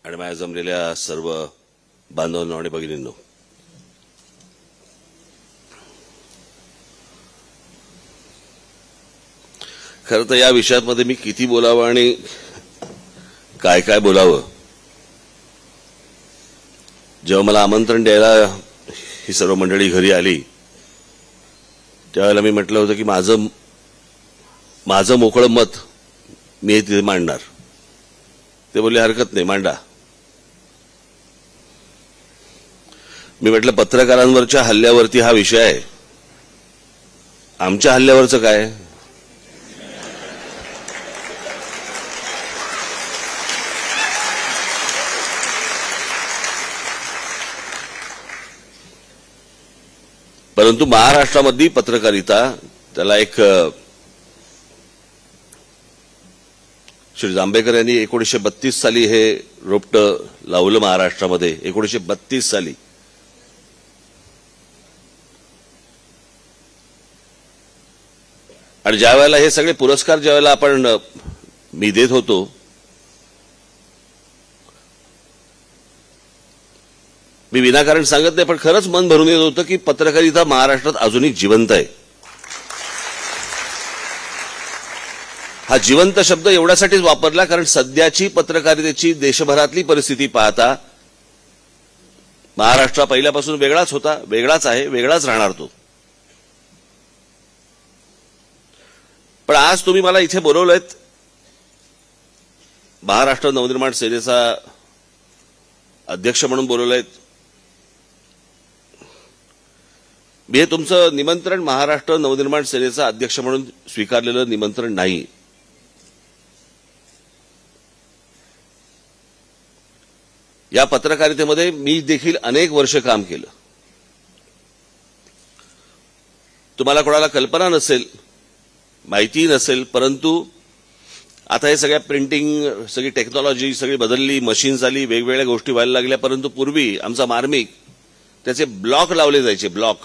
आणि माझ्या जमलेल्या सर्व बांधवांनो आणि भगिनींनो, खरं तर या विषयामध्ये मी किती बोलावं आणि काय काय बोलावं, जेव्हा मला आमंत्रण द्यायला ही सर्व मंडळी घरी आली त्यावेळेला मी म्हटलं होतं की माझं मोकळं मत मी तिथे मांडणार. ते बोलले हरकत नाही, मांडा. मी म्हटलं पत्रकारांवरच्या हल्ल्यावरती हा विषय आहे, आमच्या हल्ल्यावरचं काय? परंतु महाराष्ट्रामधली पत्रकारिता, त्याला एक श्री जांभेकर यांनी 1932 साली हे रोपटं लावलं महाराष्ट्रामध्ये, 1932 साली. आणि ज्या वेळेला हे सगळे पुरस्कार ज्यावेळेला मी देत होतो, मी विनाकारण सांगत नाही, पण खरंच मन भरून येत होतं की पत्रकारिता महाराष्ट्रात अजूनही जिवंत आहे. हा जिवंत शब्द एवढ्यासाठीच वापरला कारण सध्याची पत्रकारितेची देशभरातली परिस्थिती पाहता महाराष्ट्र पहिल्यापासून वेगळाच होता, वेगळाच आहे, वेगळाच राहणार तो. पण आज तुम्ही मला इथे बोलवलंत, महाराष्ट्र नवनिर्माण सेनेचा अध्यक्ष म्हणून बोलवलंत. मी हे तुमचं निमंत्रण महाराष्ट्र नवनिर्माण सेनेचा अध्यक्ष म्हणून स्वीकारलेलं निमंत्रण नाही. या पत्रकारितेमध्ये मी देखील अनेक वर्ष काम केलं. तुम्हाला कोणाला कल्पना नसेल, माहिती नसेल, परंतु आता हे सगळ्या प्रिंटिंग, सगळी टेक्नॉलॉजी सगळी बदलली, मशीन्स आली, वेगवेगळ्या गोष्टी व्हायला लागल्या. परंतु पूर्वी आमचा मार्मिक, त्याचे ब्लॉक लावले जायचे, ब्लॉक.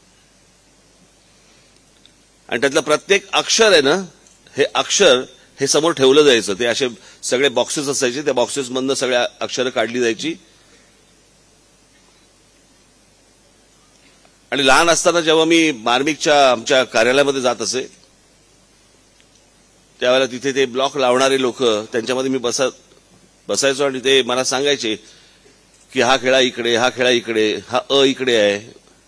आणि त्यातलं प्रत्येक अक्षर आहे ना, हे अक्षर हे समोर ठेवलं जायचं. ते असे सगळे बॉक्सेस असायचे, त्या बॉक्सेसमधनं सगळ्या अक्षरं काढली जायची. आणि लहान असताना जेव्हा मी मार्मिकच्या आमच्या कार्यालयामध्ये जात असे त्यावेळेला तिथे ते ब्लॉक लावणारे लोक, त्यांच्यामध्ये मी बसायचो आणि ते मला सांगायचे की हा खेळा इकडे, हा खेळा इकडे, हा इकडे आहे.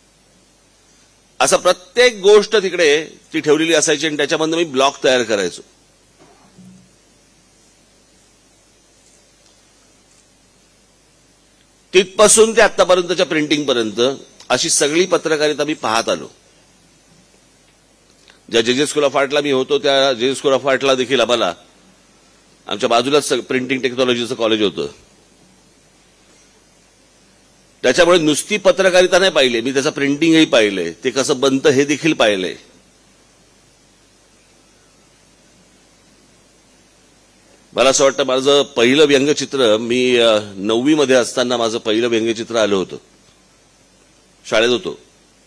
असं प्रत्येक गोष्ट तिकडे ती ठेवलेली असायची आणि त्याच्यामधनं मी ब्लॉक तयार करायचो. तिथपासून ते आतापर्यंतच्या प्रिंटिंगपर्यंत अशी सगळी पत्रकारिता मी पाहत आलो. ज्या जे स्कूल ऑफ आर्टला मी होतो त्या जे स्कूल ऑफ आर्टला देखील आम्हाला आमच्या बाजूलाच प्रिंटिंग टेक्नॉलॉजीचं कॉलेज होतं. त्याच्यामुळे नुसती पत्रकारिता नाही पाहिली, मी त्याचं प्रिंटिंगही पाहिलंय, ते कसं बनतं हे देखील पाहिलंय. मला असं वाटतं माझं पहिलं व्यंगचित्र, मी 9वी मध्ये असताना माझं पहिलं व्यंगचित्र आलं होतं. शाळेत होतो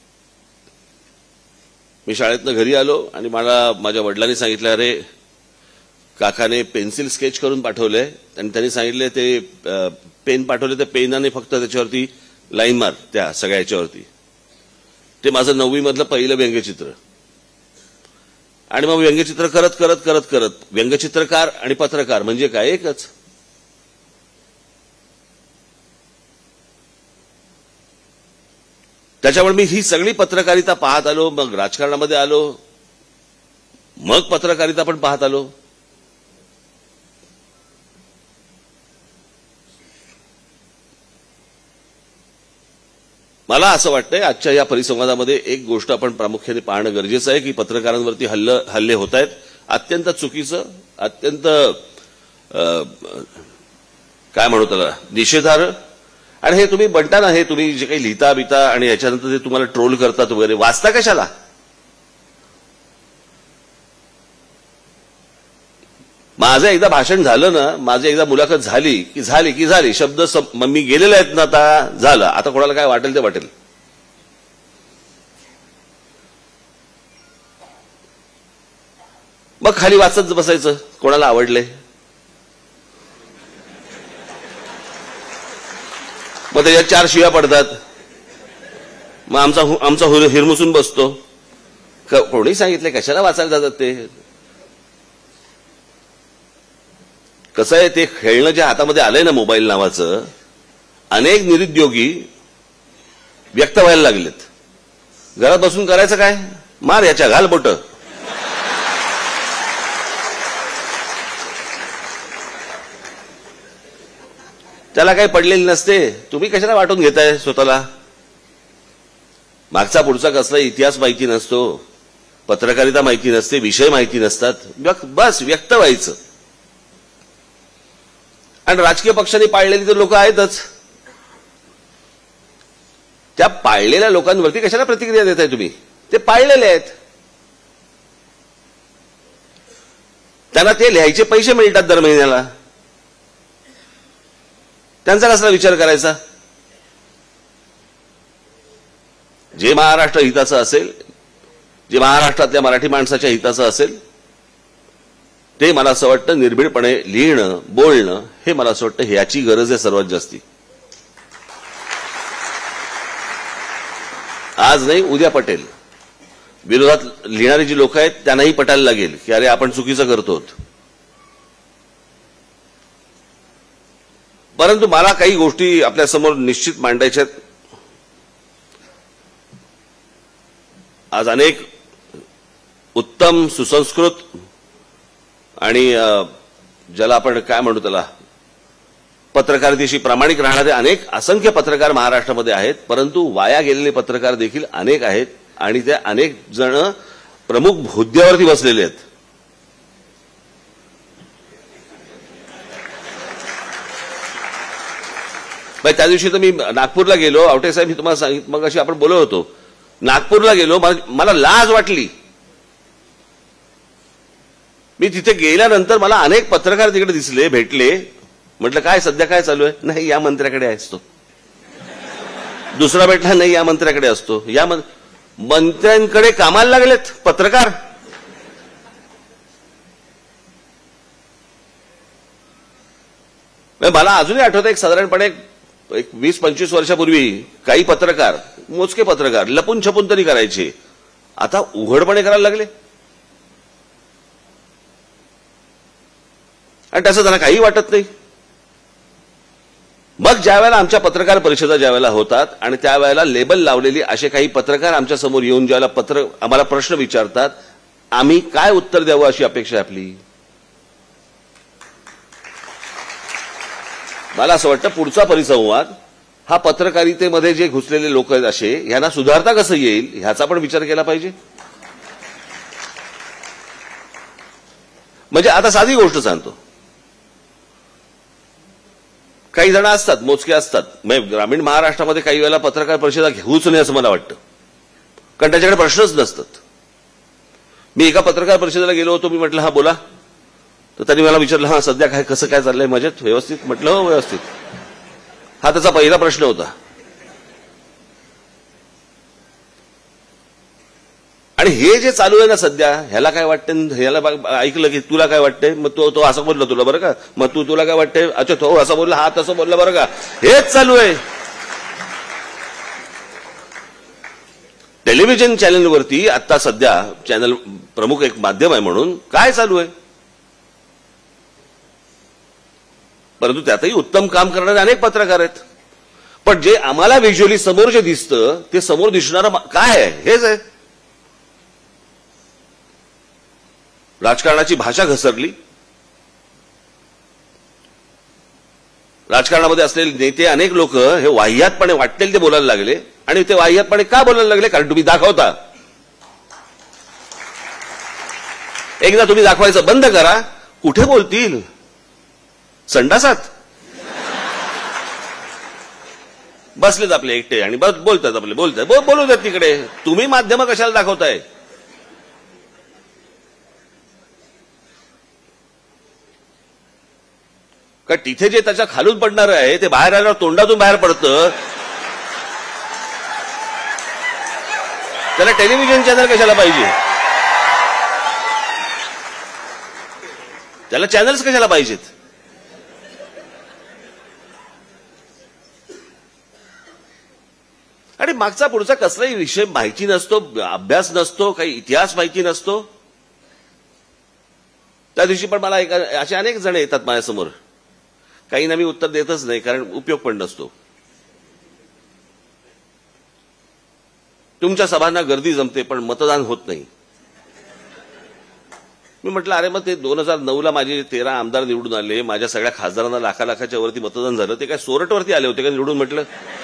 मी, शाळेतनं घरी आलो आणि मला माझ्या वडिलांनी सांगितलं, अरे काकाने पेन्सिल स्केच करून पाठवलंय आणि त्यांनी सांगितले ते पेन पाठवले, त्या पेनाने फक्त त्याच्यावरती लाईन मार त्या सगळ्या याच्यावरती. ते माझं 9वी मधलं पहिलं व्यंगचित्र. आणि मग व्यंगचित्र करत करत करत करत व्यंगचित्रकार आणि पत्रकार म्हणजे काय, एकच. त्याच्यामुळे मी ही सगळी पत्रकारिता पाहत आलो, मग राजकारणामध्ये आलो, मग पत्रकारिता पण पाहत आलो. मला असं वाटतंय आजच्या या परिसंवादामध्ये एक गोष्ट आपण प्रामुख्याने पाहणं गरजेचं आहे की पत्रकारांवरती हल्ले होत आहेत, अत्यंत चुकीचं, अत्यंत काय म्हणू त्याला, निषेधार्ह. आणि हे तुम्ही म्हणता ना, हे तुम्ही जे काही लिहिता बिता आणि याच्यानंतर ते तुम्हाला ट्रोल करतात वगैरे, वाचता कशाला? माझं एकदा भाषण झालं ना, माझी एकदा मुलाखत झाली की झाली शब्द मी गेलेले आहेत ना, आता झालं. आता कोणाला काय वाटेल ते वाटेल. मग खाली वाचत बसायचं, कोणाला आवडले. मग त्याच्यात 4 शिव्या पडतात, मग आमचा हिरमुसून बसतो. कोणी सांगितले कशाला वाचायला जातात ते? कसं आहे, ते खेळणं जे हातामध्ये आलंय ना मोबाईल नावाचं, अनेक निरुद्योगी व्यक्त व्हायला लागलेत. घरात बसून करायचं काय? मार याच्या, घाल बोट. त्याला काही पडलेली नसते. तुम्ही कशाला वाटून घेताय स्वतःला? मागचा पुढचा कसला इतिहास माहिती नसतो, पत्रकारिता माहिती नसते, विषय माहिती नसतात. बस व्यक्त व्हायचं. आणि राजकीय पक्षांनी पाळलेली तर लोक आहेतच. त्या पाळलेल्या लोकांवरती कशाला प्रतिक्रिया देताय तुम्ही? ते पाळलेले आहेत, त्यांना ते लिहायचे पैसे मिळतात दर महिन्याला. त्यांचा कसला विचार करायचा? जे महाराष्ट्र हिताचं असेल, जे महाराष्ट्रातल्या मराठी माणसाच्या हिताचं असेल, ते मला असं वाटतं निर्भीडपणे लिहिणं, बोलणं, हे मला असं वाटतं ह्याची गरज आहे सर्वात जास्ती. आज नाही उद्या पटेल. विरोधात लिहिणारी जी लोक आहेत त्यांनाही पटायला लागेल की अरे आपण चुकीचं करतो. परंतु मला काही गोष्टी आपल्यासमोर निश्चित मांडायच्यात. आज अनेक उत्तम, सुसंस्कृत आणि ज्याला आपण काय म्हणतो त्याला, पत्रकारितेशी प्रामाणिक राहणारे अनेक असंख्य पत्रकार महाराष्ट्रामध्ये आहेत. परंतु वाया गेलेले पत्रकार देखील अनेक आहेत आणि ते अनेक जण प्रमुख हुद्द्यावरती बसलेले आहेत. त्या दिवशी तर मी नागपूरला गेलो. आवटे साहेब, मी तुम्हाला सांगितलं मग, अशी आपण बोलत होतो. नागपूरला गेलो, मला लाज वाटली. मी तिथे गेल्यानंतर मला अनेक पत्रकार तिकडे दिसले, भेटले. म्हटलं काय सध्या काय चालू आहे? नाही, या मंत्र्याकडे असतो. दुसरा भेटला, नाही या मंत्र्याकडे असतो. या मंत्र्यांकडे कामाला लागलेत पत्रकार. मला अजूनही आठवतं, एक साधारणपणे 20-25 वर्षापूर्वी काही पत्रकार, मोजके पत्रकार, लपून छपून तरी करायचे. आता उघडपणे करायला लागले आणि त्याचं त्यांना काही वाटत नाही. मग ज्या वेळेला आमच्या पत्रकार परिषदा ज्या वेळेला होतात आणि त्यावेळेला लेबल लावलेली असे काही पत्रकार आमच्या समोर येऊन ज्यावेळेला आम्हाला प्रश्न विचारतात, आम्ही काय उत्तर द्यावं अशी अपेक्षा आहे आपली. मला असं वाटतं पुढचा परिसंवाद हा पत्रकारितेमध्ये जे घुसलेले लोक आहेत असे, ह्यांना सुधारता कसं येईल ह्याचा पण विचार केला पाहिजे. म्हणजे आता साधी गोष्ट सांगतो, काही जण असतात, मोजके असतात, ग्रामीण महाराष्ट्रामध्ये काही वेळेला पत्रकार परिषदा घेऊच नाही असं मला वाटतं, कारण त्याच्याकडे प्रश्नच नसतात. मी एका पत्रकार परिषदेला गेलो होतो. मी म्हटलं हा बोला. तर त्यांनी मला विचारलं, हा सध्या काय कसं काय चाललंय, मजेत, व्यवस्थित? म्हटलं हो व्यवस्थित. हा त्याचा पहिला प्रश्न होता. आणि हे जे चालू आहे ना सध्या, ह्याला काय वाटतं, ह्याला ऐकलं की तुला काय वाटतंय, मग तो असं बोलला तुला बरं का, मग तुला काय वाटतंय, अच्छा तो असं बोलला, हा तसं बोलला बरं का, हेच चालू आहे. टेलिव्हिजन चॅनलवरती आता सध्या, चॅनल प्रमुख एक माध्यम आहे म्हणून काय चालू आहे. परंतु त्यातही उत्तम काम करणारे अनेक पत्रकार आहेत. पण जे आम्हाला व्हिज्युअली समोर जे दिसतं ते समोर दिसणारं काय आहे, हेच आहे. राजकारणाची भाषा घसरली. राजकारणामध्ये असलेले नेते अनेक लोक हे वाह्यातपणे वाटतील ते बोलायला लागले. आणि ते वाह्यातपणे का बोलायला लागले? कारण तुम्ही दाखवता. एकदा तुम्ही दाखवायचं बंद करा, कुठे बोलतील? संडासात बसलेत आपले एकटे आणि बस बोलतात, आपले बोलतात, बोलू देत तिकडे. तुम्ही माध्यम कशाला दाखवताय? का तिथे जे त्याच्या खालून पडणार आहे ते बाहेर आल्यावर तोंडातून बाहेर पडतं. त्याला टेलिव्हिजन चॅनल कशाला पाहिजे? त्याला चॅनल्स कशाला पाहिजेत? आणि मागचा पुढचा कसलाही विषय माहिती नसतो, अभ्यास नसतो, काही इतिहास माहिती नसतो. त्या दिवशी पण मला असे अनेक जण येतात माझ्यासमोर, काहींना मी उत्तर देतच नाही, कारण उपयोग पण नसतो. तुमच्या सभांना गर्दी जमते पण मतदान होत नाही. मी म्हटलं अरे मग ते 2009ला माझे 13 आमदार निवडून आले, माझ्या सगळ्या खासदारांना लाखाच्या वरती मतदान झालं, ते काय सोरटवरती आले होते का निवडून? म्हटलं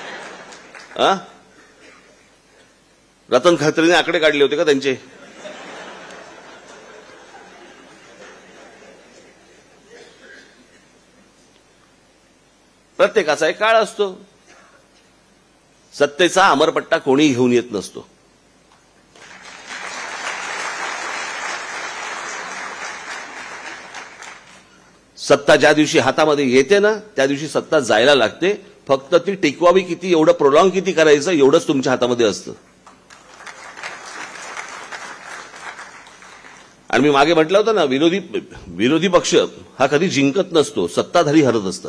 रतन खत्रीने आकडे काढले होते का त्यांचे? प्रत्येकाचा एक काळ असतो. सत्तेचा अमरपट्टा कोणी घेऊन येत नसतो. सत्ता ज्या दिवशी हातामध्ये येते ना, त्या दिवशी सत्ता जायला लागते. फक्त ती टिकवावी किती, एवढं प्रोलॉंग किती करायचं, एवढंच तुमच्या हातामध्ये असतं. आणि मी मागे म्हटलं होतं ना, विरोधी पक्ष हा कधी जिंकत नसतो, सत्ताधारी हरत असतात.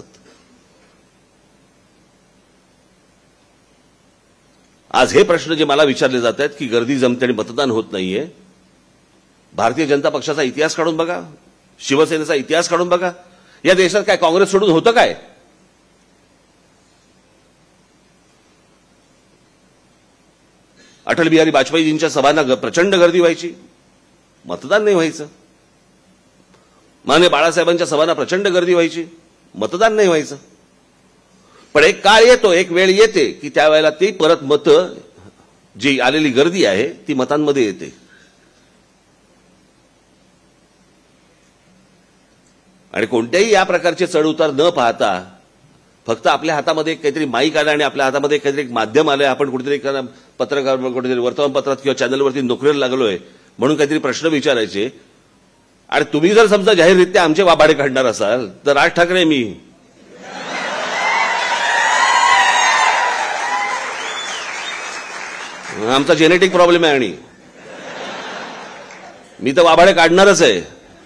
आज हे प्रश्न जे मला विचारले जात आहेत की गर्दी जमते आणि मतदान होत नाहीये, भारतीय जनता पक्षाचा इतिहास काढून बघा, शिवसेनेचा इतिहास काढून बघा. या देशात काय काँग्रेस सोडून होतं काय? अटल बिहारी वाजपेयीजींच्या सभांना प्रचंड गर्दी व्हायची, मतदान नाही व्हायचं. माननीय बाळासाहेबांच्या सभांना प्रचंड गर्दी व्हायची, मतदान नाही व्हायचं. पण एक काळ येतो, एक वेळ येते की त्यावेळेला ती परत मतं, जी आलेली गर्दी आहे ती मतांमध्ये येते. आणि कोणत्याही या प्रकारचे चढउतार न पाहता फक्त आपल्या हातामध्ये काहीतरी माईक आला आणि आपल्या हातामध्ये काहीतरी एक माध्यम आलंय, आपण कुठेतरी पत्रकार, कुठेतरी वर्तमानपत्रात किंवा चॅनलवरती नोकरीला लागलोय म्हणून काहीतरी प्रश्न विचारायचे. आणि तुम्ही जर समजा जाहीररित्या आमचे वाबाडे काढणार असाल तर राज ठाकरे मी, आमचा जेनेटिक प्रॉब्लेम आहे आणि मी तर वाबाडे काढणारच आहे.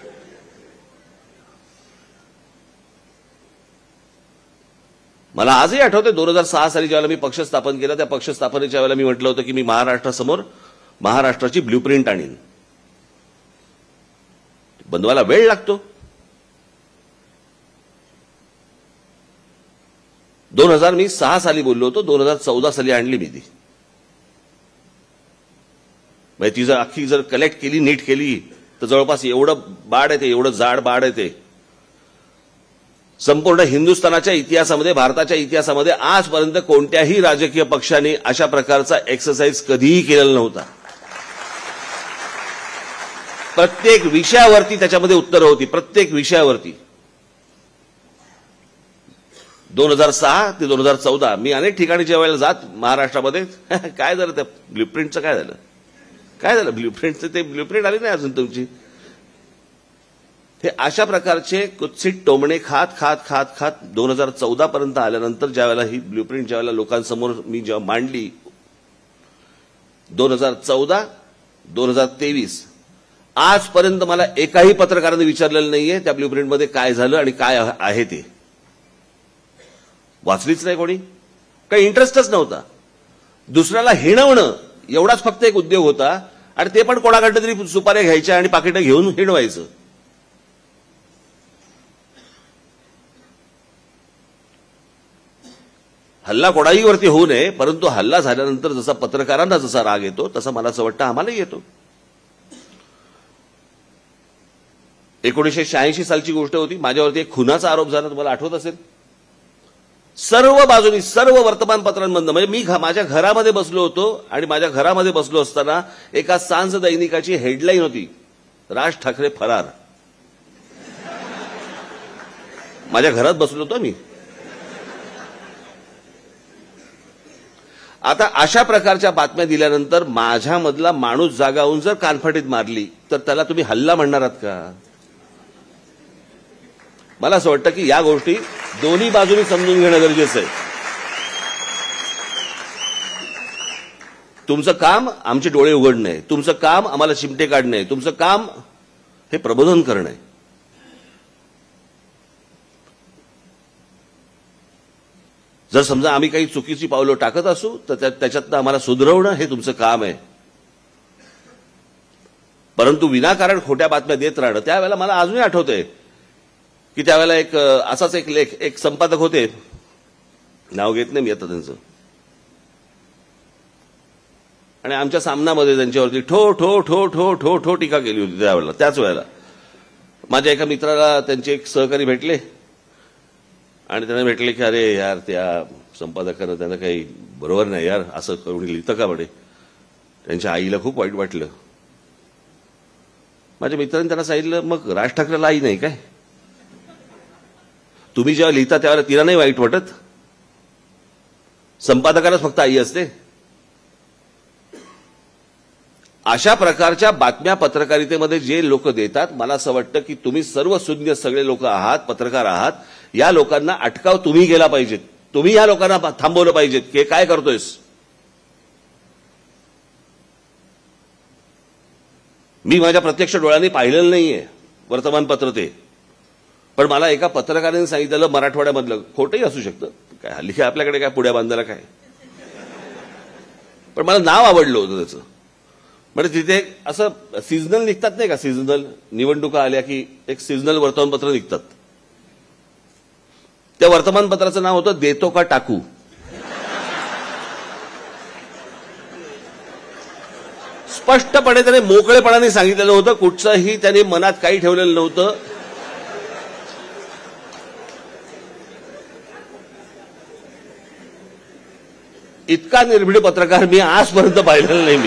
मला आजही आठवते 2006 साली ज्यावेळेला मी पक्ष स्थापन केला, त्या पक्ष स्थापनेच्या वेळेला मी म्हटलं होतं की मी महाराष्ट्रासमोर महाराष्ट्राची ब्ल्यूप्रिंट आणीन. बनवायला वेळ लागतो. 2006 साली बोललो होतो, 2014 साली आणली मी ती. म्हणजे ती जर अख्खी जर कलेक्ट केली, नीट केली तर जवळपास एवढं बाड येते, एवढं जाड बाड येते. संपूर्ण हिंदुस्थानाच्या इतिहासामध्ये, भारताच्या इतिहासामध्ये आजपर्यंत कोणत्याही राजकीय पक्षाने अशा प्रकारचा एक्सरसाइज कधीही केलेला नव्हता. प्रत्येक विषयावरती त्याच्यामध्ये उत्तरं होती, प्रत्येक विषयावरती. 2006 ते 2014 मी अनेक ठिकाणी ज्या वेळेला जात महाराष्ट्रामध्ये, काय झालं त्या ब्ल्यूप्रिंटचं, काय झालं ब्ल्यूप्रिंटचं, ते ब्ल्यूप्रिंट आली नाही अजून तुमची. हे अशा प्रकारचे कुत्सित टोमणे खात खात खात खात 2014 पर्यंत आल्यानंतर ज्यावेळेला ही ब्ल्यूप्रिंट ज्यावेळेला लोकांसमोर मी जेव्हा मांडली, 2014, 2023 आजपर्यंत मला एकाही पत्रकाराने विचारलेलं नाहीये त्या ब्ल्यूप्रिंटमध्ये काय झालं आणि काय आहे ते. वाचलीच नाही कोणी, काही इंटरेस्टच नव्हता. दुसऱ्याला हिणवणं एवढाच फक्त एक उद्योग होता, आणि ते पण कोणाकडे तरी सुपाऱ्या घ्यायच्या आणि पाकिटं घेऊन हिणवायचं. हल्ला कोणाही वरती होऊ नये, परंतु हल्ला झाल्यानंतर जसा पत्रकारांना जसा राग येतो तसा मला असं वाटतं आम्हालाही येतो. 1986 सालची गोष्ट होती, माझ्यावरती एक खुनाचा आरोप झाला, तुम्हाला आठवत असेल. सर्व बाजूनी, सर्व वर्तमानपत्रांमधनं, म्हणजे मी माझ्या घरामध्ये बसलो होतो आणि माझ्या घरामध्ये बसलो असताना एका सांझ दैनिकाची हेडलाईन होती, राज ठाकरे फरार. माझ्या घरात बसलो होतो मी. आता अशा प्रकारच्या बातम्या दिल्यानंतर माझ्यामधला माणूस जागा होऊन जर कानफटीत मारली तर त्याला तुम्ही हल्ला म्हणणार आहात का? मला असं वाटतं की या गोष्टी दोन्ही बाजूनी समजून घेणं गरजेचं आहे. तुमचं काम आमचे डोळे उघडणं आहे, तुमचं काम आम्हाला चिमटे काढणं आहे, तुमचं काम हे प्रबोधन करणं आहे. जर समजा आम्ही काही चुकीची पावलं टाकत असू तर त्याच्यातनं आम्हाला सुधारवणं हे तुमचं काम आहे. परंतु विनाकारण खोट्या बातम्या देत राहणं, त्यावेळेला मला अजूनही आठवतंय की त्यावेळेला एक असाच एक लेख, एक संपादक होते, नाव घेत नाही मी आता त्यांचं, आणि आमच्या सामनामध्ये त्यांच्यावरती ठो ठो ठो ठो ठो ठो टीका केली होती त्यावेळेला. त्याच वेळेला माझ्या एका मित्राला त्यांचे एक सहकारी भेटले आणि त्यांना भेटले की अरे यार, त्या संपादकानं त्यांना काही बरोबर नाही यार, असं करून लिहितं का म्हणे. त्यांच्या आईला खूप वाईट वाटलं. माझ्या मित्रांनी त्यांना सांगितलं, मग राज ठाकरेला आई नाही काय? तुम्ही जेव्हा लिहिता त्यावेळेला तिला नाही वाईट वाटत? संपादकालाच फक्त आई असते? अशा प्रकारच्या बातम्या पत्रकारितेमध्ये जे लोक देतात, मला असं वाटतं की तुम्ही सर्व सुज्ञ सगळे लोक आहात, पत्रकार आहात, या लोकांना अटकाव तुम्ही केला पाहिजेत. तुम्ही या लोकांना थांबवलं पाहिजेत की काय करतोयस. मी माझ्या प्रत्यक्ष डोळ्यांनी पाहिलेलं नाहीये वर्तमानपत्र ते, पण मला एका पत्रकाराने सांगितलं मराठवाड्यामधलं, खोटंही असू शकतं, काय हल्ली काय आपल्याकडे काय पुढ्या बांधायला काय, पण मला नाव आवडलं होतं त्याचं. म्हणजे तिथे असं सीझनल निघतात नाही का, सीझनल निवडणुका आल्या की एक सीझनल वर्तमानपत्र निघतात. त्या वर्तमानपत्राचं नाव होतं देतो का टाकू. स्पष्टपणे त्याने मोकळेपणाने सांगितलेलं होतं, कुठचंही त्याने मनात काही ठेवलेलं नव्हतं. इतका निर्भीड पत्रकार मी आजपर्यंत पाहिलेला नाही. मी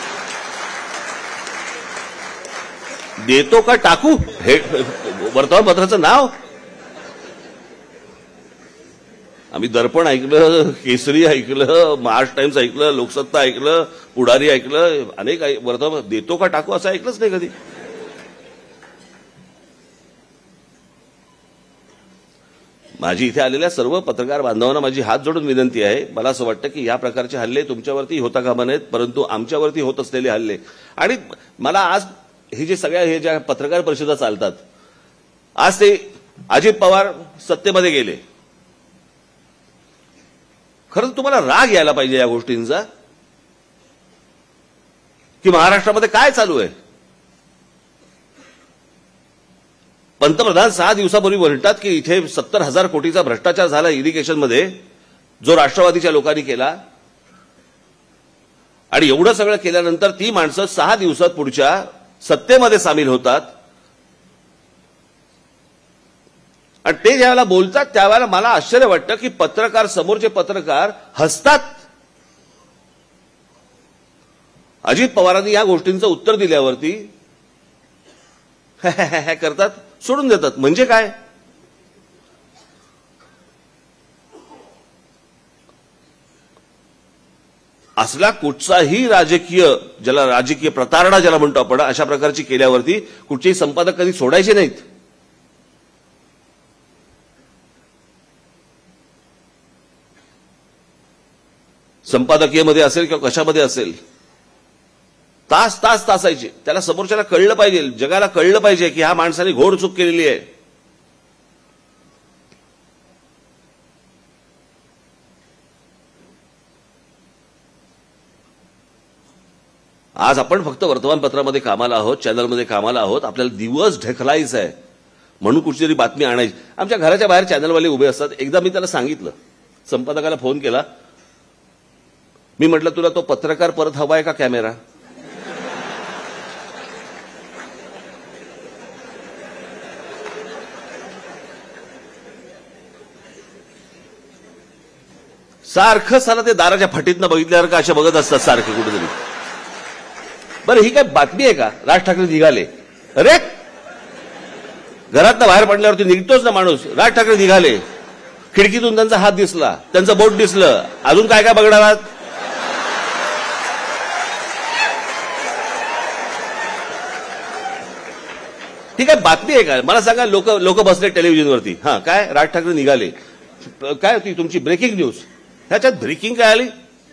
देतो का टाकू हे वर्तमानपत्राचं नाव. आम्ही दर्पण ऐकलं, केसरी ऐकलं, महाराष्ट्र टाइम्स ऐकलं, लोकसत्ता ऐकलं, पुढारी ऐकलं, अनेक वर्तमान. देतो का टाकू असं ऐकलंच नाही कधी. माझी इथे आलेल्या सर्व पत्रकार बांधवांना माझी हात जोडून विनंती आहे, मला असं वाटतं की या प्रकारचे हल्ले तुमच्यावरती होता कामा नयेत, परंतु आमच्यावरती होत असलेले हल्ले. आणि मला आज हे जे सगळ्या हे ज्या पत्रकार परिषदा चालतात, आज ते अजित पवार सत्तेमध्ये गेले, खरं तुम्हाला राग यायला पाहिजे या गोष्टींचा की महाराष्ट्रामध्ये काय चालू आहे. पंतप्रधान 6 दिवसापूर्वी म्हणतात की इथे 70,000 कोटीचा भ्रष्टाचार झाला इरिगेशनमध्ये, जो राष्ट्रवादीच्या लोकांनी केला. आणि एवढं सगळं केल्यानंतर ती माणसं 6 दिवसात पुढच्या सत्तेमध्ये सामील होतात आणि ते ज्यावेळेला बोलतात त्यावेळेला मला आश्चर्य वाटतं की पत्रकार, समोरचे पत्रकार हसतात. अजित पवारांनी या गोष्टींचं उत्तर दिल्यावरती करतात, सोडून देतात. म्हणजे काय? असला कुठचाही राजकीय, ज्याला राजकीय प्रतारणा ज्याला म्हणतो आपण, अशा प्रकारची केल्यावरती कुठचेही संपादक कधी सोडायचे नाहीत. संपादकीयमध्ये असेल किंवा कशामध्ये असेल, तास तास तासायचे. त्याला समोरच्याला कळलं पाहिजे, जगाला कळलं पाहिजे की ह्या माणसाने घोर चूक केलेली आहे. आज आपण फक्त वर्तमानपत्रामध्ये कामाला आहोत, चॅनलमध्ये कामाला आहोत, आपल्याला दिवस ढकलायचा आहे म्हणून कुठची बातमी आणायची. आमच्या घराच्या बाहेर चॅनलवाले उभे असतात. एकदा मी त्याला सांगितलं, संपादकाला फोन केला, मी म्हटलं तुला तो पत्रकार परत हवाय का कॅमेरा. सारखं साला ते दाराच्या फाटीतनं बघितल्यावर का अशा बघत असतात सारखे कुठेतरी. बरं, ही काय बातमी आहे का? राज ठाकरे निघाले. अरे घरातनं बाहेर पडल्यावरती निघतोच ना माणूस. राज ठाकरे निघाले, खिडकीतून त्यांचा हात दिसला, त्यांचं बोट दिसलं, अजून काय काय बघणार आहात? ही काय बातमी आहे का? मला सांगा. लोक बसले टेलिव्हिजनवरती, हा काय राज ठाकरे निघाले, काय होती तुमची ब्रेकिंग न्यूज. ह्याच्यात ब्रेकिंग काय आली?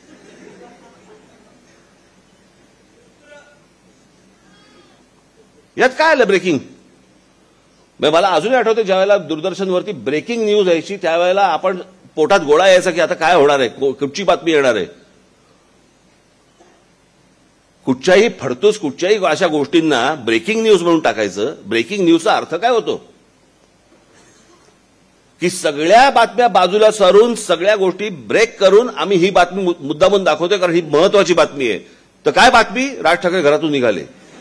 यात काय आलं ब्रेकिंग? मला अजूनही आठवते ज्यावेळेला दूरदर्शनवरती ब्रेकिंग न्यूज यायची त्यावेळेला आपण पोटात गोळा यायचा की आता काय होणार आहे, कुठची बातमी येणार आहे. कुठच्याही फडतूस कुठच्याही अशा गोष्टींना ब्रेकिंग न्यूज म्हणून टाकायचं. ब्रेकिंग न्यूजचा अर्थ काय होतो की सगळ्या बातम्या बाजूला सरून सगळ्या गोष्टी ब्रेक करून आम्ही ही बातमी मुद्दामून दाखवतोय कारण ही महत्वाची बातमी आहे. तर काय बातमी? राज ठाकरे घरातून निघाले.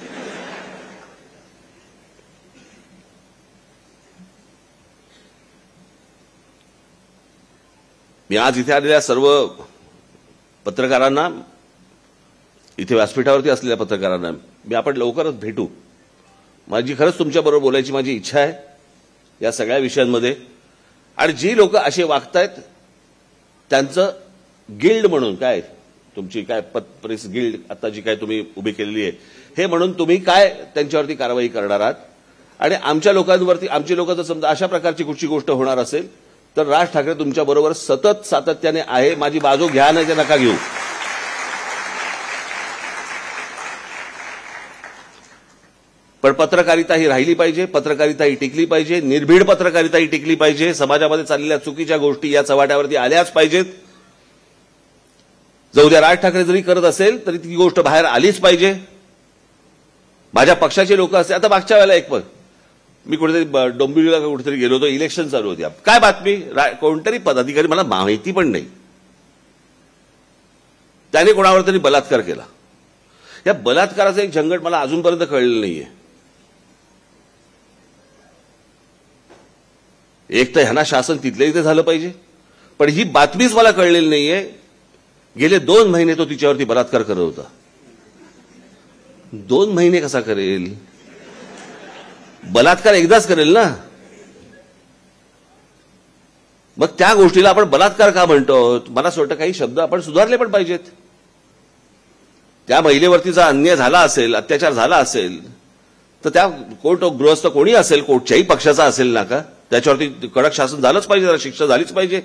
मी आज इथे आलेल्या सर्व पत्रकारांना, इथे व्यासपीठावरती असलेल्या पत्रकारांना आपण लवकरच भेटू. माझी खरंच तुमच्याबरोबर बोलायची माझी इच्छा आहे या सगळ्या विषयांमध्ये. आणि जी लोक असे वागतायत त्यांचं गिल्ड म्हणून काय, तुमची काय प्रेस गिल्ड आता जी काय तुम्ही उभी केलेली आहे हे म्हणून तुम्ही काय त्यांच्यावरती कारवाई करणार आहात. आणि आमच्या लोकांवरती, आमची लोक जर समजा अशा प्रकारची कुठची गोष्ट होणार असेल तर राज ठाकरे तुमच्याबरोबर सतत सातत्याने आहे. माझी बाजू घ्या नाही तर नका घेऊ. पण पत्रकारिता ही राहिली पाहिजे, पत्रकारिता ही टिकली पाहिजे, निर्भीड पत्रकारिता ही टिकली पाहिजे. समाजामध्ये चाललेल्या चुकीच्या गोष्टी या चव्हाट्यावरती आल्याच पाहिजेत. जर उद्या राज ठाकरे जरी करत असेल तरी ती गोष्ट बाहेर आलीच पाहिजे. माझ्या पक्षाचे लोक असते. आता मागच्या वेळेला एक मी कुठेतरी डोंबिवलीला कुठेतरी गेलो होतो, इलेक्शन चालू होती. काय बातमी? कोणतरी पदाधिकारी, मला माहिती पण नाही, त्याने कोणावर तरी बलात्कार केला. या बलात्काराचं एक झंगट मला अजूनपर्यंत कळलेलं नाहीये. एक तर ह्यांना शासन तिथल्या इथे झालं पाहिजे, पण ही बातमीच मला कळलेली नाहीये. गेले 2 महिने तो तिच्यावरती बलात्कार करत होता. 2 महिने कसा करेल? बलात्कार एकदाच करेल ना. मग त्या गोष्टीला आपण बलात्कार का म्हणतो? मला असं वाटतं काही शब्द आपण सुधारले पण पाहिजेत. त्या महिलेवरतीचा अन्याय झाला असेल, अत्याचार झाला असेल तर त्या कोर्ट गृहस्थ कोणी असेल, कोर्टच्याही पक्षाचा असेल ना का, त्याच्यावरती कडक शासन झालंच पाहिजे, त्याला शिक्षा झालीच पाहिजे.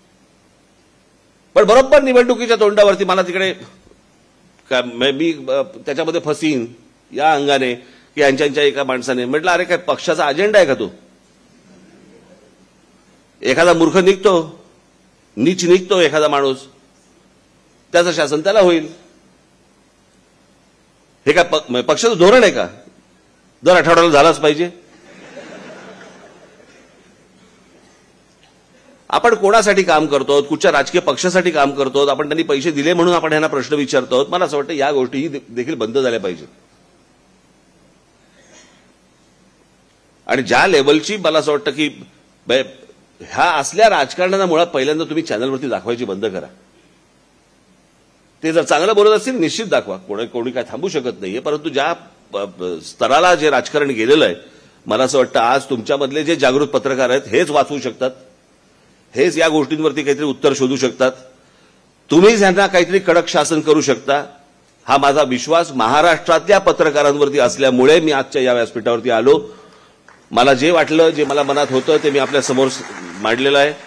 पण बरोबर निवडणुकीच्या तोंडावरती मला तिकडे मी त्याच्यामध्ये फसीन या अंगाने की यांच्या एका माणसाने म्हटलं, अरे काय पक्षाचा अजेंडा आहे का तो? एखादा मूर्ख निघतो, नीच निघतो एखादा माणूस, त्याचं शासन त्याला होईल. हे काय पक्षाचं धोरण आहे का? दर आठवड्याला झालाच पाहिजे. आपण कोणासाठी काम करतो, कुठच्या राजकीय पक्षासाठी काम करतो, आपण त्यांनी पैसे दिले म्हणून आपण यांना प्रश्न विचारतो. मला असं वाटतं या गोष्टी देखील बंद झाल्या पाहिजेत. आणि ज्या लेवलची मला असं वाटतं की ह्या असल्या राजकारणाला मुळात पहिल्यांदा तुम्ही चॅनलवरती दाखवायची बंद करा. ते जर चांगलं बोलत असतील निश्चित दाखवा, कोणी काय थांबू शकत नाहीये. परंतु ज्या स्तराला जे राजकारण गेलेलं आहे, मला असं वाटतं आज तुमच्यामधले जे जागृत पत्रकार आहेत हेच वाचवू शकतात, हेच या गोष्टींवरती काहीतरी उत्तर शोधू शकतात. तुम्हीच यांना काहीतरी कडक शासन करू शकता. हा माझा विश्वास महाराष्ट्रातल्या पत्रकारांवरती असल्यामुळे मी आजच्या या व्यासपीठावरती आलो. मला जे वाटलं, जे मला मनात होतं ते मी आपल्या समोर मांडलेलं आहे.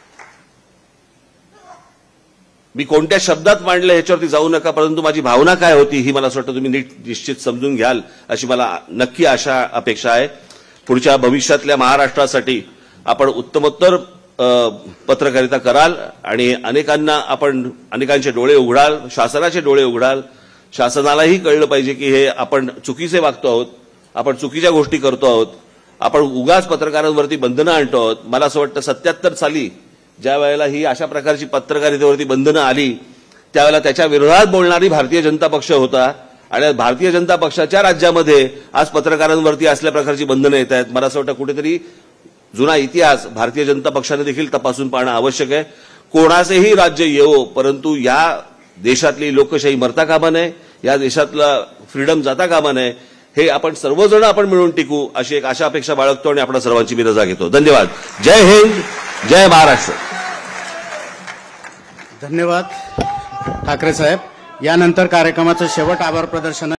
मी कोणत्या शब्दात मांडलं ह्याच्यावरती जाऊ नका, परंतु माझी भावना काय होती ही मला असं वाटतं तुम्ही निश्चित समजून घ्याल अशी मला नक्की अपेक्षा आहे. पुढच्या भविष्यातल्या महाराष्ट्रासाठी आपण उत्तमोत्तर पत्रकारिता कराल आणि अनेकांचे डोळे उघडाल, शासनाचे डोळे उघडाल. शासनालाही कळलं पाहिजे की हे आपण चुकीचे वागतो आहोत, आपण चुकीच्या गोष्टी करतो आहोत, आपण उगाच पत्रकारांवरती बंधनं आणतो आहोत. मला असं वाटतं 77 साली ज्या वेळेला ही अशा प्रकारची पत्रकारितेवरती बंधनं आली त्यावेळेला त्याच्या विरोधात बोलणारी भारतीय जनता पक्ष होता. आणि भारतीय जनता पक्षाच्या राज्यामध्ये आज पत्रकारांवरती असल्या प्रकारची बंधनं येत आहेत. मला असं वाटतं कुठेतरी जुना इतिहास भारतीय जनता पक्षाने देखील तपासून पाहणं आवश्यक आहे. कोणाचेही राज्य येवो, परंतु या देशातली लोकशाही मरता कामा नये, या देशातला फ्रीडम जाता कामा नये. हे आपण सर्वजण मिळून टिकू अशी एक आशा अपेक्षा बाळगतो आणि आपण सर्वांची मी रजा घेतो. धन्यवाद. जय हिंद, जय महाराष्ट्र. धन्यवाद ठाकरे साहेब. यानंतर कार्यक्रमाचं शेवट आभार प्रदर्शन